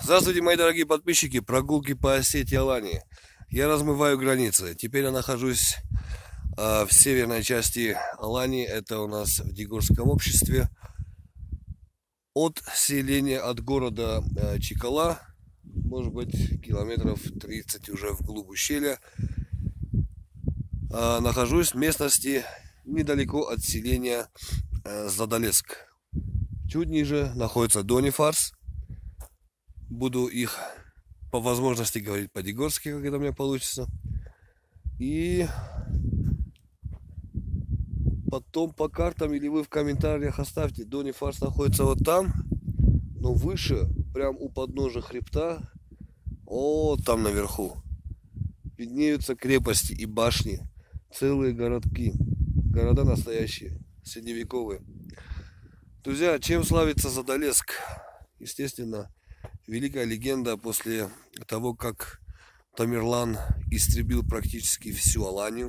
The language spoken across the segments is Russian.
Здравствуйте, мои дорогие подписчики, прогулки по Осетии Алании. Я размываю границы. Теперь я нахожусь в северной части Алании. Это у нас в Дигорском обществе. От селения, от города Чикала, может быть, километров 30 уже вглубь ущелья. Нахожусь в местности недалеко от селения Задалеск. Чуть ниже находится Донифарс. Буду их по возможности говорить по-дигорски, как это у меня получится. И потом по картам или вы в комментариях оставьте. Донифарс находится вот там, но выше, прям у подножия хребта, вот там наверху, виднеются крепости и башни, целые городки, города настоящие, средневековые. Друзья, чем славится Задалеск? Естественно, великая легенда после того, как Тамерлан истребил практически всю Аланию.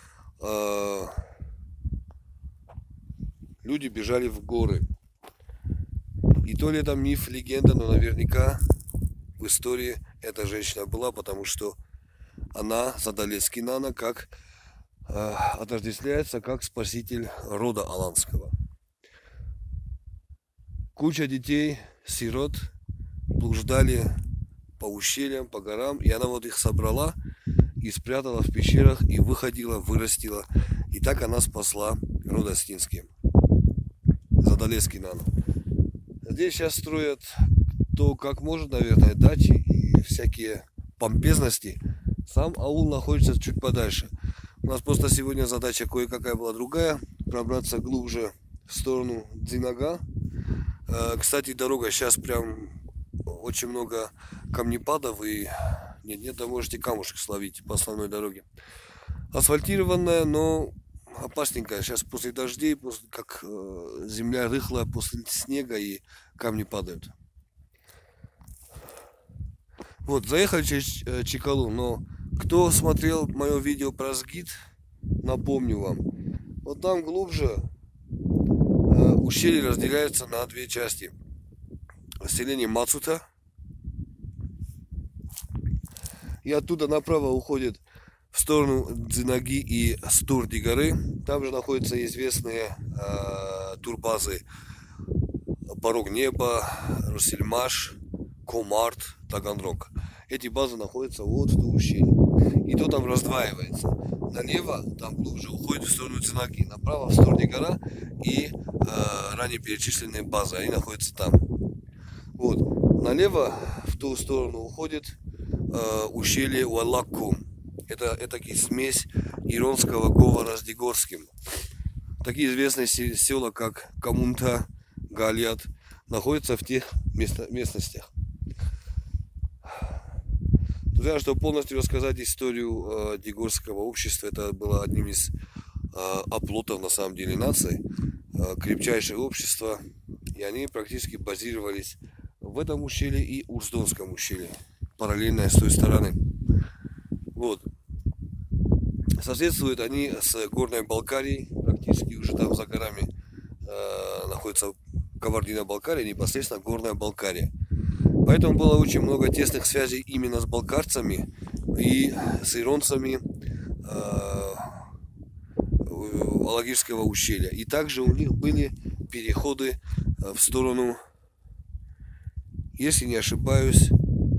Люди бежали в горы. И то ли это миф, легенда, но наверняка в истории эта женщина была, потому что она, Задалески Нана, как отождествляется как спаситель рода аланского. Куча детей, сирот, блуждали по ущельям, по горам, и она вот их собрала и спрятала в пещерах, и выходила, вырастила. И так она спасла род Астинский. Задалески Нана. Здесь сейчас строят то, как может, наверное, дачи и всякие помпезности. Сам аул находится чуть подальше. У нас просто сегодня задача кое-какая была другая. Пробраться глубже в сторону Дзинага. Кстати, дорога сейчас прям очень много камнепадов и нет, да можете камушек словить по основной дороге. Асфальтированная, но опасненькая. Сейчас после дождей, как земля рыхлая после снега и камни падают. Вот, заехали через Чикалу, но кто смотрел мое видео про сгид, напомню вам. Вот там глубже ущелье разделяется на две части. Селение Мацута. И оттуда направо уходит в сторону Дзинаги и Стурди горы. Там же находятся известные турбазы Порог Неба, Русельмаш, Комарт, Таганрог. Эти базы находятся вот в ущелье. И то там раздваивается. Налево, там глубже, уходит в сторону Дзинаги. Направо в Стурди гора и ранее перечисленные базы. Они находятся там. Вот. Налево в ту сторону уходит ущелье Уалаккум. Это таки смесь иронского говора с дигорским. Такие известные села, как Камунта, Галиат, находятся в тех местностях. Друзья, чтобы полностью рассказать историю дигорского общества, это было одним из оплотов, на самом деле, нации, крепчайшее общество, и они практически базировались в этом ущелье и Урздонском ущелье, параллельно с той стороны. Вот. Соседствуют они с Горной Балкарией, практически уже там за горами находится Кабардино-Балкария, непосредственно Горная Балкария. Поэтому было очень много тесных связей именно с балкарцами и с иронцами Алагирского ущелья. И также у них были переходы в сторону, если не ошибаюсь,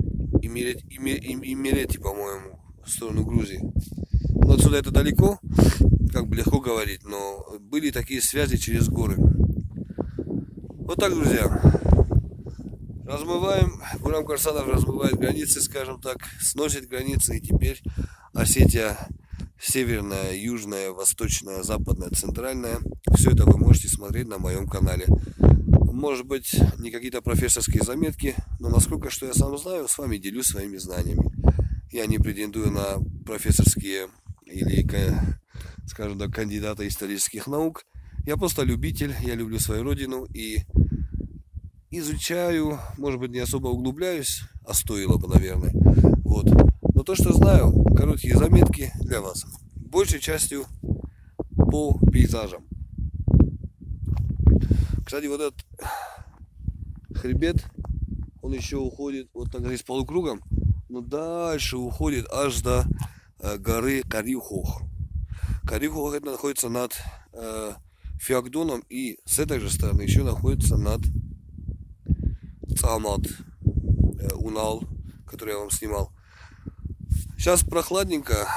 Имерети, по-моему, в сторону Грузии. Но отсюда это далеко, как бы легко говорить, но были такие связи через горы. Вот так, друзья. Размываем, Гурам Корсанов размывает границы, скажем так, сносит границы, и теперь Осетия северная, южная, восточная, западная, центральная. Все это вы можете смотреть на моем канале. Может быть, не какие-то профессорские заметки, но насколько что я сам знаю, с вами делюсь своими знаниями. Я не претендую на профессорские или, скажем так, кандидата исторических наук. Я просто любитель, я люблю свою родину и изучаю, может быть, не особо углубляюсь, а стоило бы, наверное. Вот. Но то, что знаю, короткие заметки для вас. Большей частью по пейзажам. Кстати, вот этот хребет, он еще уходит, вот так здесь полукругом, но дальше уходит аж до горы Карюхох. Карюхох это находится над Феогдоном, и с этой же стороны еще находится над Цамат, Унал, который я вам снимал. Сейчас прохладненько.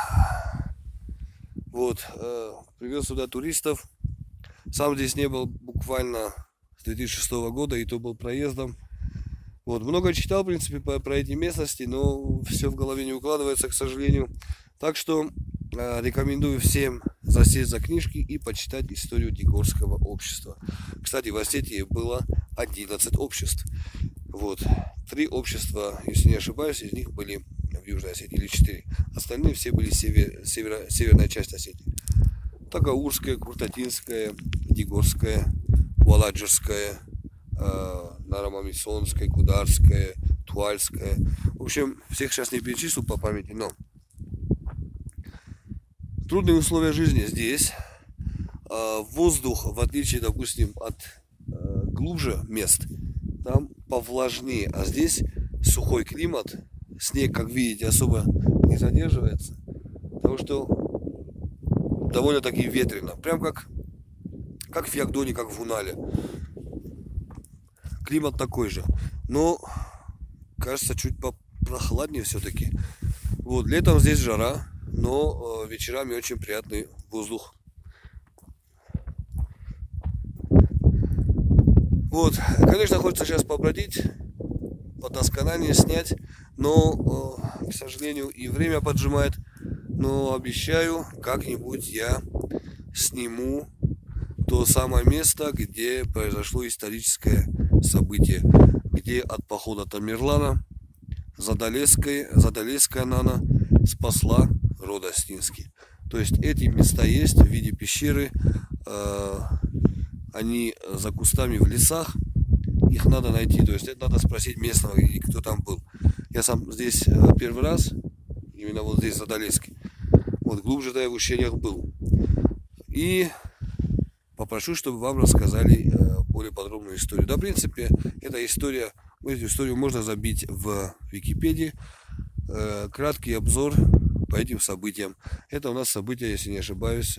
Вот, привез сюда туристов. Сам здесь не был буквально с 2006 года, и то был проездом. Вот, много читал, в принципе, про эти местности, но все в голове не укладывается, к сожалению. Так что рекомендую всем засесть за книжки и почитать историю Дегорского общества. Кстати, в Осетии было 11 обществ. Вот, 3 общества, если не ошибаюсь, из них были в Южной Осетии, или 4. Остальные все были северная часть Осетии. Тагаурская, Куртатинская, Дегорская, Валаджирская, Нарамамисонская, Кударская, Туальская. В общем, всех сейчас не перечислю по памяти, но трудные условия жизни здесь. Воздух, в отличие, допустим, от глубже мест, там повлажнее, а здесь сухой климат, снег, как видите, особо не задерживается, потому что довольно-таки ветрено, прям как в Феогдоне, как в Унале. Климат такой же, но кажется чуть попрохладнее все-таки. Вот, летом здесь жара, но вечерами очень приятный воздух. Вот, конечно, хочется сейчас побродить, подосконание снять, но, к сожалению, и время поджимает. Но обещаю, как-нибудь я сниму то самое место, где произошло историческое событие, где от похода Тамерлана Задолесская Нана спасла род Остинский. То есть эти места есть в виде пещеры. Они за кустами в лесах, их надо найти, то есть это надо спросить местного, кто там был. Я сам здесь первый раз, именно вот здесь, Задолесский. Вот глубже я в ущельях был. И попрошу, чтобы вам рассказали более подробную историю. Да, в принципе, эта история, эту историю можно забить в Википедии. Краткий обзор по этим событиям. Это у нас события, если не ошибаюсь,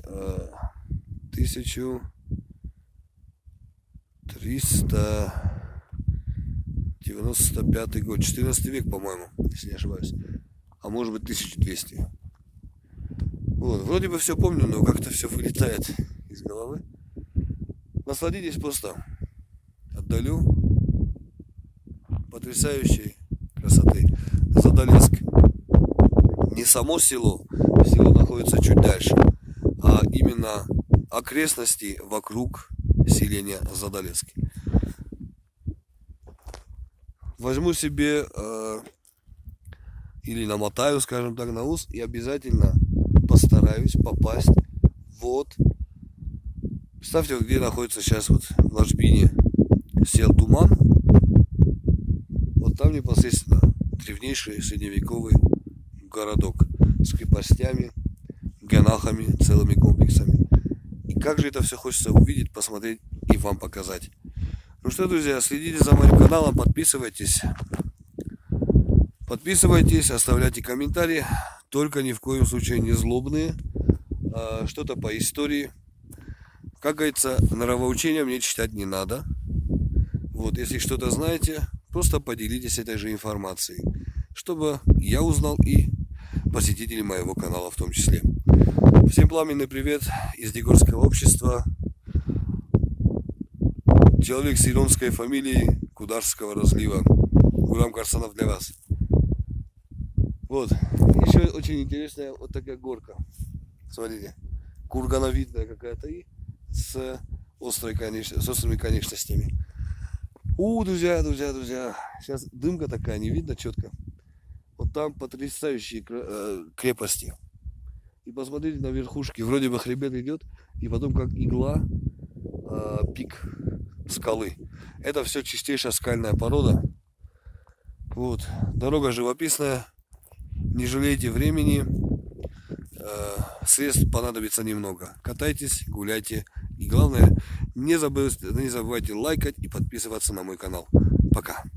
1395 год, 14 век, по-моему, если не ошибаюсь. А может быть 1200. Вот, вроде бы все помню, но как-то все вылетает из головы. Насладитесь просто. Отдалю. Потрясающей красоты. Задолеск. Не само село. Село находится чуть дальше. А именно окрестности вокруг селения Задолеск. Возьму себе или намотаю, скажем так, на ус и обязательно постараюсь попасть вот. Представьте, где находится сейчас вот в ложбине сел Туман. Вот там непосредственно древнейший средневековый городок с крепостями, ганахами, целыми комплексами. И как же это все хочется увидеть, посмотреть и вам показать. Ну что, друзья, следите за моим каналом, подписывайтесь. Подписывайтесь, оставляйте комментарии. Только ни в коем случае не злобные. Что-то по истории. Как говорится, нравоучения мне читать не надо. Вот, если что-то знаете, просто поделитесь этой же информацией, чтобы я узнал и посетители моего канала в том числе. Всем пламенный привет из Дегорского общества. Человек с иронской фамилией Кударского разлива. Гурам Карсанов для вас. Вот, еще очень интересная вот такая горка. Смотрите, кургановидная какая-то и с острыми конечностями. Друзья, сейчас дымка такая, не видно четко. Вот там потрясающие крепости. И посмотрите на верхушки, вроде бы хребет идет, и потом как игла пик скалы. Это все чистейшая скальная порода. Вот, дорога живописная. Не жалейте времени, средств понадобится немного. Катайтесь, гуляйте. И главное, не забывайте лайкать и подписываться на мой канал. Пока.